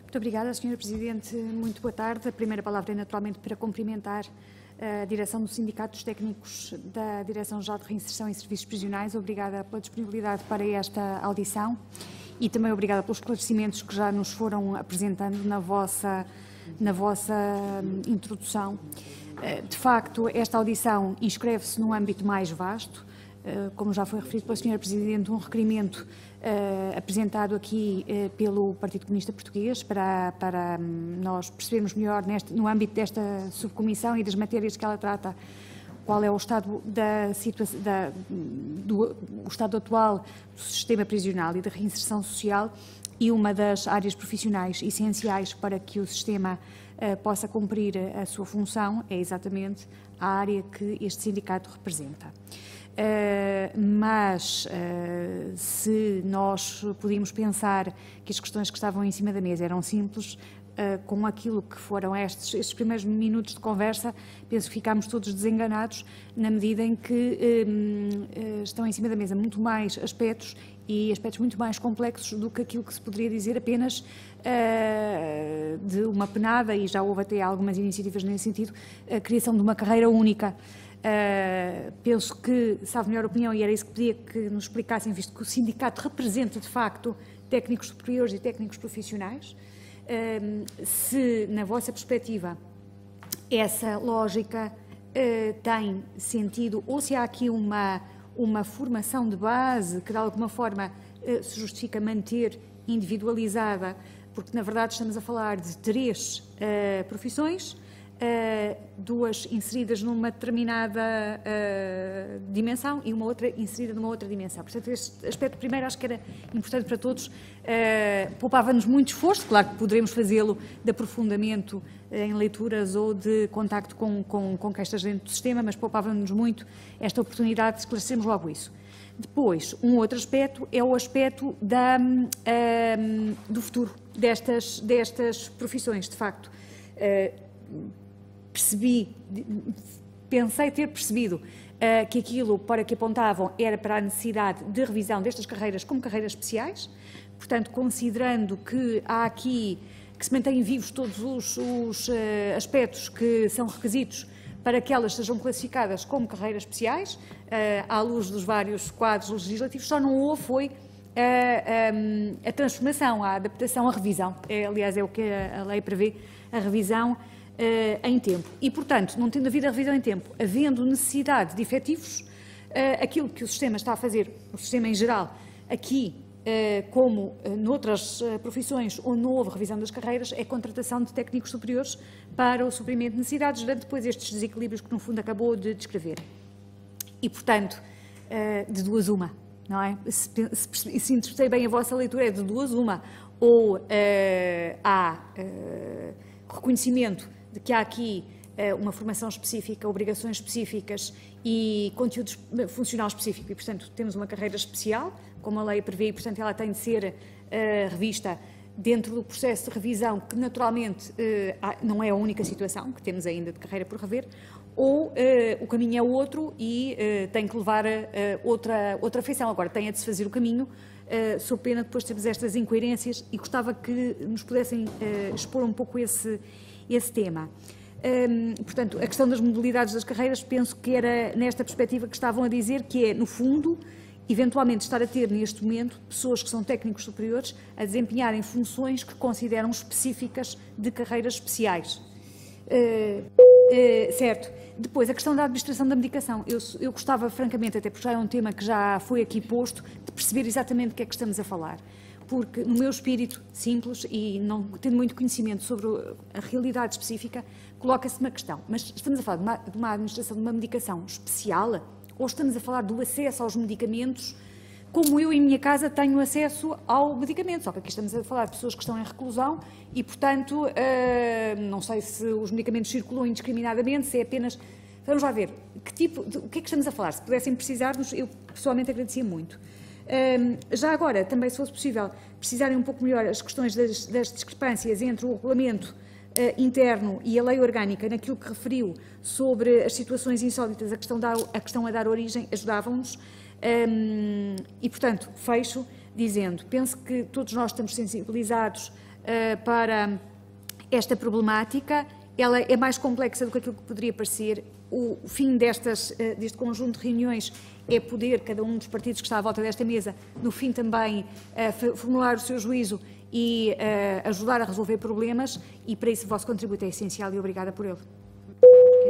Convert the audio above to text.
Muito obrigada, Sra. Presidente. Muito boa tarde. A primeira palavra é naturalmente para cumprimentar a direção do Sindicato dos Técnicos da Direção-Geral de Reinserção e Serviços Prisionais. Obrigada pela disponibilidade para esta audição e também obrigada pelos esclarecimentos que já nos foram apresentando na vossa introdução. De facto, esta audição inscreve-se num âmbito mais vasto, como já foi referido pela Sra. Presidente, um requerimento apresentado aqui pelo Partido Comunista Português para nós percebermos melhor no âmbito desta subcomissão e das matérias que ela trata, qual é o estado o estado atual do sistema prisional e da reinserção social, e uma das áreas profissionais essenciais para que o sistema possa cumprir a sua função é exatamente a área que este sindicato representa. Se nós podíamos pensar que as questões que estavam em cima da mesa eram simples, com aquilo que foram estes primeiros minutos de conversa, penso que ficámos todos desenganados, na medida em que estão em cima da mesa muito mais aspectos e aspectos muito mais complexos do que aquilo que se poderia dizer apenas de uma penada, e já houve até algumas iniciativas nesse sentido, a criação de uma carreira única. Penso que, salvo melhor opinião, e era isso que pedia que nos explicassem, visto que o sindicato representa de facto técnicos superiores e técnicos profissionais, se na vossa perspectiva essa lógica tem sentido, ou se há aqui uma formação de base que de alguma forma se justifica manter individualizada, porque na verdade estamos a falar de 3 profissões, 2 inseridas numa determinada dimensão e uma outra inserida numa outra dimensão. Portanto, este aspecto primeiro acho que era importante para todos, poupava-nos muito esforço, claro que poderemos fazê-lo de aprofundamento em leituras ou de contacto com quem esteja dentro do sistema, mas poupava-nos muito esta oportunidade de esclarecermos logo isso. Depois, um outro aspecto é o aspecto do futuro destas profissões, de facto. Pensei ter percebido que aquilo para que apontavam era para a necessidade de revisão destas carreiras como carreiras especiais, portanto, considerando que há aqui, que se mantêm vivos todos os aspectos que são requisitos para que elas sejam classificadas como carreiras especiais, à luz dos vários quadros legislativos, só não houve foi a transformação, a adaptação, a revisão. Aliás, é o que a lei prevê, a revisão em tempo. E, portanto, não tendo havido a revisão em tempo, havendo necessidade de efetivos, aquilo que o sistema está a fazer, o sistema em geral, aqui, como noutras profissões onde não houve revisão das carreiras, é a contratação de técnicos superiores para o suprimento de necessidades, gerando depois estes desequilíbrios que, no fundo, acabou de descrever. E, portanto, de duas uma, não é? Se interpretei bem a vossa leitura, é de duas uma. Ou há reconhecimento de que há aqui uma formação específica, obrigações específicas e conteúdo funcional específico, e, portanto, temos uma carreira especial, como a lei prevê, e, portanto, ela tem de ser revista dentro do processo de revisão, que, naturalmente, não é a única situação que temos ainda de carreira por rever, ou o caminho é outro e tem que levar outra feição. Agora, tem a de se fazer o caminho, sob pena de depois termos estas incoerências, e gostava que nos pudessem expor um pouco esse tema. Portanto, a questão das modalidades das carreiras, penso que era nesta perspectiva que estavam a dizer, que é, no fundo, eventualmente estar a ter neste momento pessoas que são técnicos superiores a desempenharem funções que consideram específicas de carreiras especiais. Certo. Depois, a questão da administração da medicação. Eu gostava, francamente, até porque já é um tema que já foi aqui posto, de perceber exatamente o que é que estamos a falar. Porque, no meu espírito simples e não tendo muito conhecimento sobre a realidade específica, coloca-se uma questão. Mas estamos a falar de uma administração de uma medicação especial, ou estamos a falar do acesso aos medicamentos, como eu em minha casa tenho acesso ao medicamento? Só que aqui estamos a falar de pessoas que estão em reclusão e, portanto, não sei se os medicamentos circulam indiscriminadamente, se é apenas... Vamos lá ver, o que é que estamos a falar? Se pudessem precisar-nos, eu pessoalmente agradecia muito. Já agora, também se fosse possível, precisarem um pouco melhor as questões das discrepâncias entre o regulamento interno e a lei orgânica, naquilo que referiu sobre as situações insólitas, a questão a dar origem, ajudavam-nos. E, portanto, fecho dizendo, penso que todos nós estamos sensibilizados para esta problemática. Ela é mais complexa do que aquilo que poderia parecer. O fim deste conjunto de reuniões é poder, cada um dos partidos que está à volta desta mesa, no fim também formular o seu juízo e ajudar a resolver problemas, e para isso o vosso contributo é essencial e obrigada por ele.